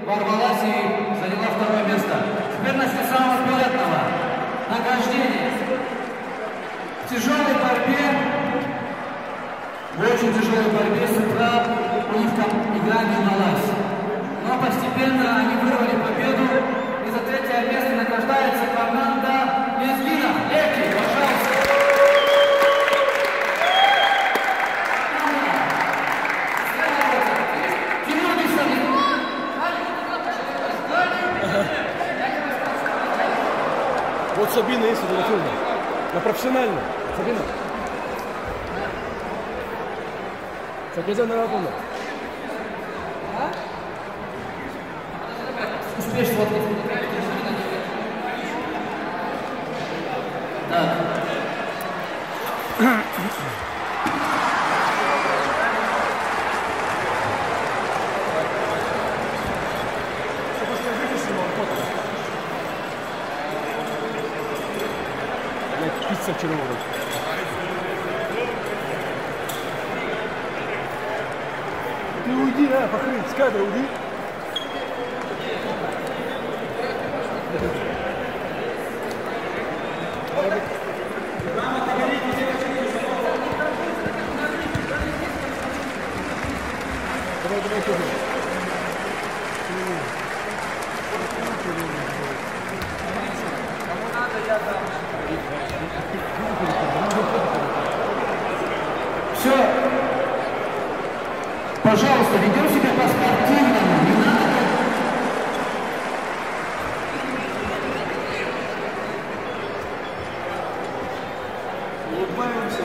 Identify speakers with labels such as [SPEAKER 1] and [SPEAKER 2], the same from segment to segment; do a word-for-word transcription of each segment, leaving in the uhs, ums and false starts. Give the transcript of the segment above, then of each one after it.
[SPEAKER 1] ворвалась и заняла второе место. Теперь начали самого приятного награждения. В тяжелой борьбе, в очень тяжелой борьбе с утра у них там игра не удалась. Но постепенно они вырвали победу, и за третье место награждается команда Лезгинов. Эки, пожалуйста.
[SPEAKER 2] Вот Сабина есть фотографирована. На профессионально. Сабина. Сабина на работу.
[SPEAKER 1] Успеешь фоткать. Так.
[SPEAKER 2] Пицца червоная. Ты уйди, а, похрен, с кадра уйди. Давай, давай, тоже. Кому надо, я дам.
[SPEAKER 1] Все. Пожалуйста, ведем себя по-спортивному. Не надо.
[SPEAKER 2] Улыбаемся.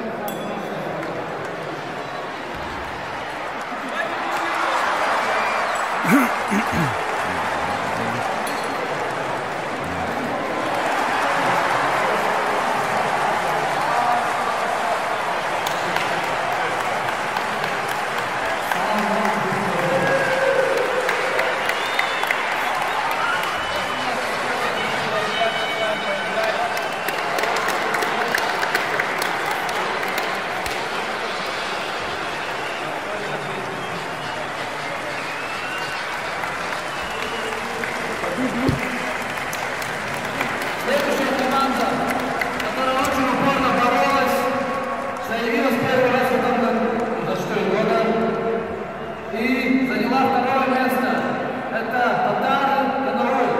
[SPEAKER 1] Следующая команда, которая очень упорно боролась, заявилась первый раз в этом году, за четыре года, и заняла второе место. Это Татары Янурой.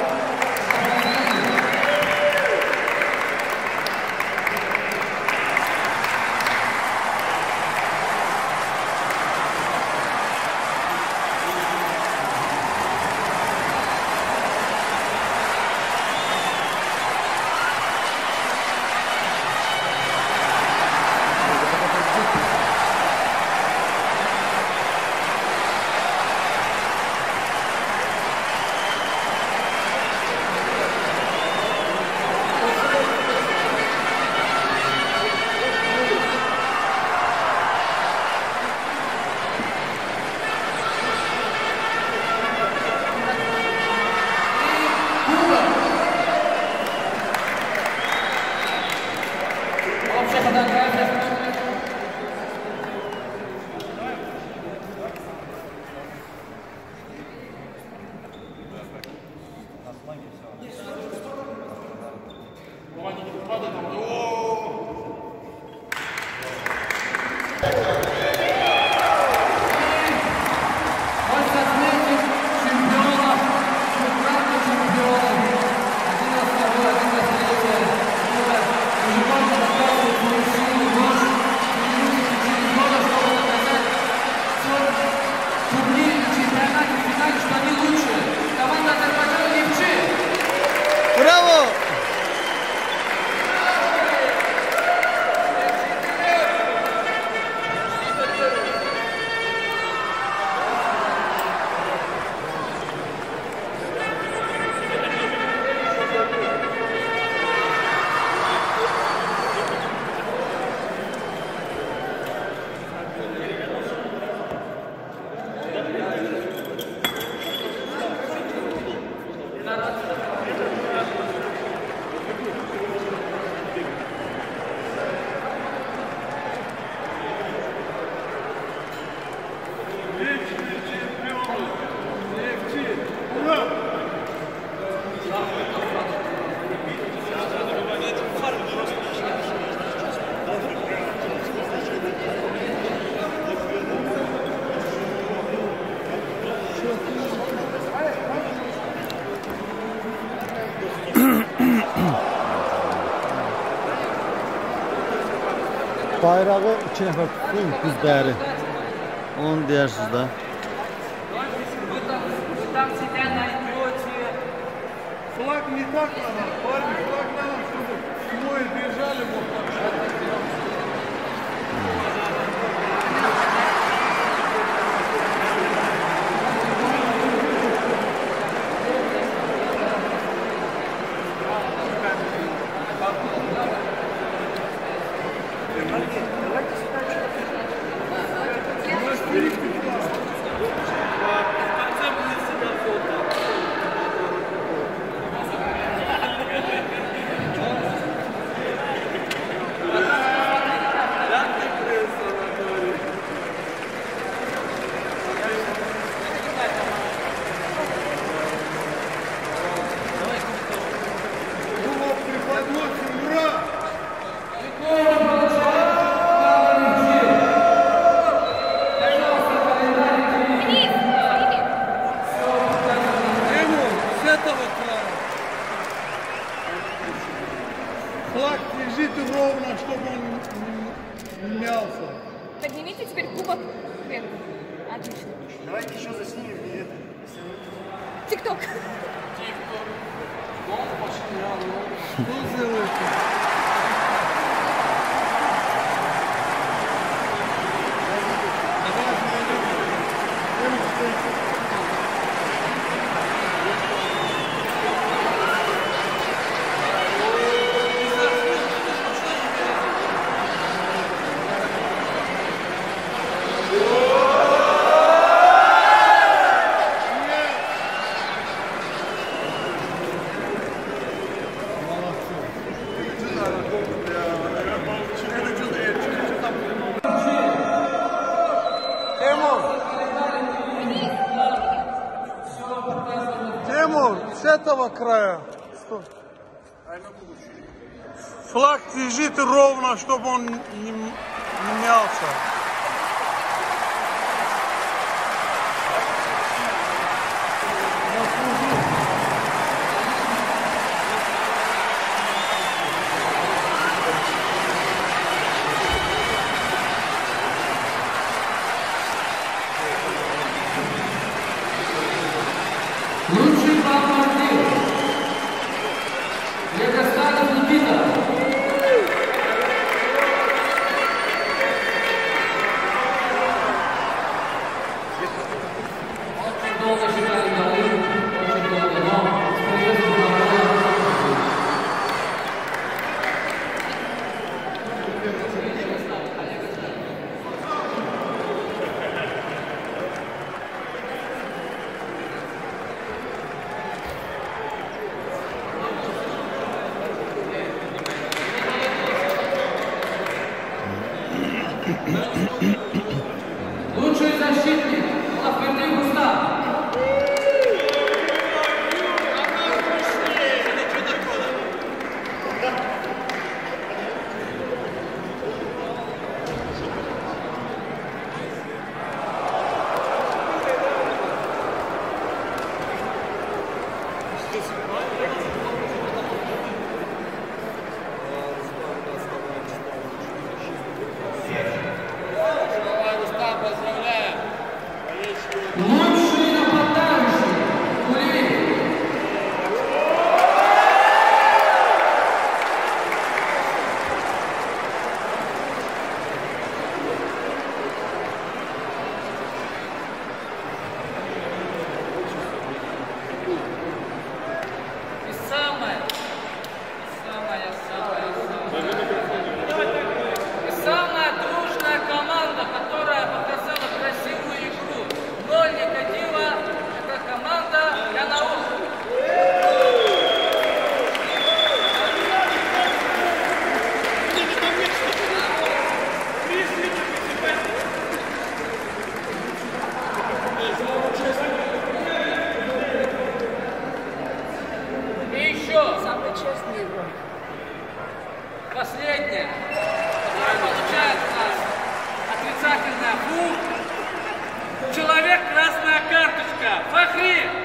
[SPEAKER 2] Браво!
[SPEAKER 3] Bayrağı iki nəfər tutun, biz değeri. Onu deyirsiniz da.
[SPEAKER 4] Флаг не так надо, парни, флаг надо, чтобы двое держали вот так. Флаг держите ровно, чтобы он не мялся.
[SPEAKER 5] Поднимите теперь кубок вверх. Отлично.
[SPEAKER 4] Давайте еще заснимем и это.
[SPEAKER 5] Тик-ток.
[SPEAKER 4] Что сделаете? Тимур, с этого края. Стой. Флаг держите ровно, чтобы он не, не мялся.
[SPEAKER 1] Лучший бомбардир. Легосталев Никита. Очень долго считали голы, очень долго, но с приездом на Волгу. Лучший защитник Лафердин Густав. Лучший нападающий Кулиев. И самое, самое, самое, самое. И самая дружная команда, которая показала красивую игру. Ноль негатива. Это команда Янаул. И еще самая честная игра. Последняя, которая получает у нас отрицательная фу. Человек красная карточка.
[SPEAKER 6] девушка, Фахри!